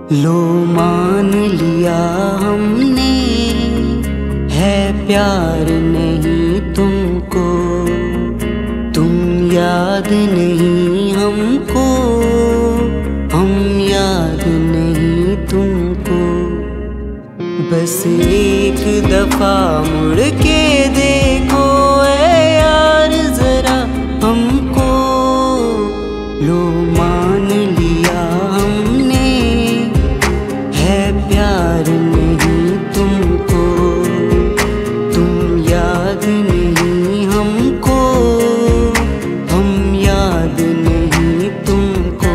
लो मान लिया हमने, है प्यार नहीं तुमको, तुम याद नहीं हमको, हम याद नहीं तुमको। बस एक दफा मुड़ के देखो ऐ यार जरा हमको। लो मान लिया हमने, है प्यार नहीं तुमको, तुम याद नहीं हमको, हम याद नहीं तुमको।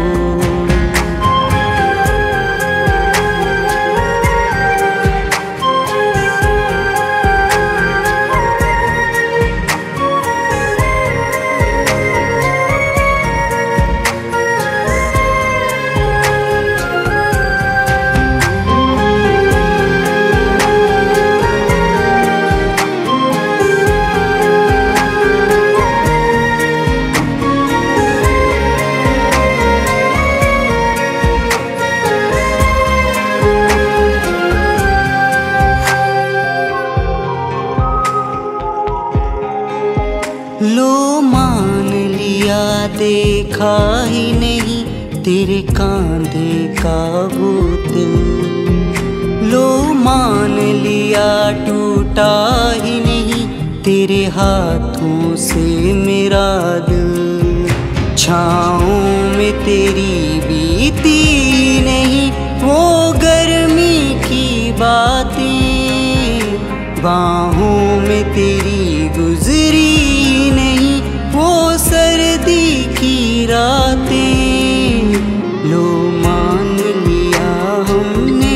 लो मान लिया देखा ही नहीं तेरे कांधे का वो दिल, लो मान लिया टूटा ही नहीं तेरे हाथों से मेरा दिल। छाँव में तेरी बीती नहीं वो गर्मी की बातें, बाहों में तेरी गुजरी नहीं वो सर्दी की रातें। लो मान लिया हमने,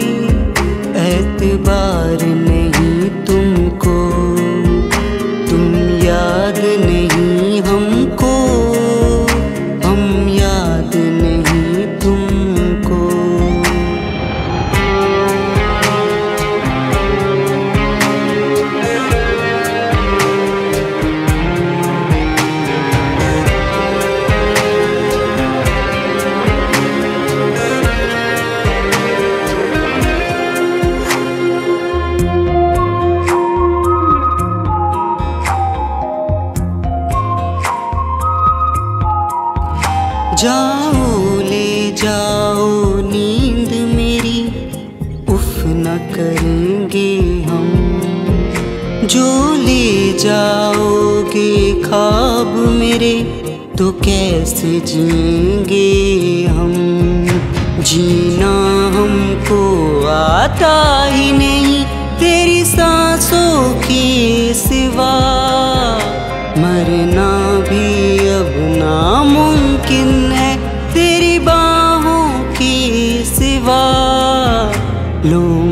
एतबार नहीं तुमको, तुम याद नहीं हमको, हम याद नहीं तुमको। जाओ ले जाओ नींद मेरी, उफ न करेंगे हम, जो ले जाओगे ख्वाब मेरे तो कैसे जिएंगे हम। जीना हमको आता ही नहीं तेरी सांसों के सिवा, मरना भी अब नामुमकिन है तेरी बाहों के सिवा। लो